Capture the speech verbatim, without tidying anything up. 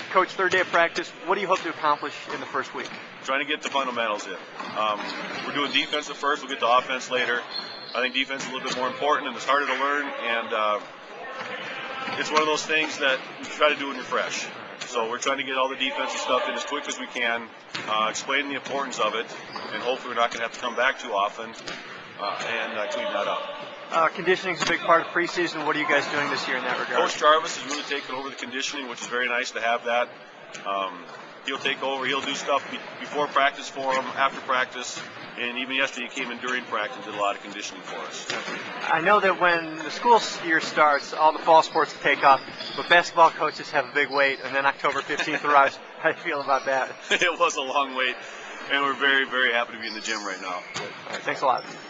Coach, third day of practice, what do you hope to accomplish in the first week? Trying to get the fundamentals in. Um, we're doing defense at first, we'll get to offense later. I think defense is a little bit more important and it's harder to learn, and uh, it's one of those things that you try to do when you're fresh. So we're trying to get all the defensive stuff in as quick as we can, uh, explain the importance of it, and hopefully we're not going to have to come back too often uh, and uh, clean that up. Uh, conditioning is a big part of preseason. What are you guys doing this year in that regard? Coach Jarvis has really taken over the conditioning, which is very nice to have that. Um, he'll take over. He'll do stuff be before practice for them, after practice, and even yesterday he came in during practice and did a lot of conditioning for us. I know that when the school year starts, all the fall sports take off, but basketball coaches have a big wait, and then October fifteenth arrives. How do you feel about that? It was a long wait, and we're very, very happy to be in the gym right now. All right, thanks a lot.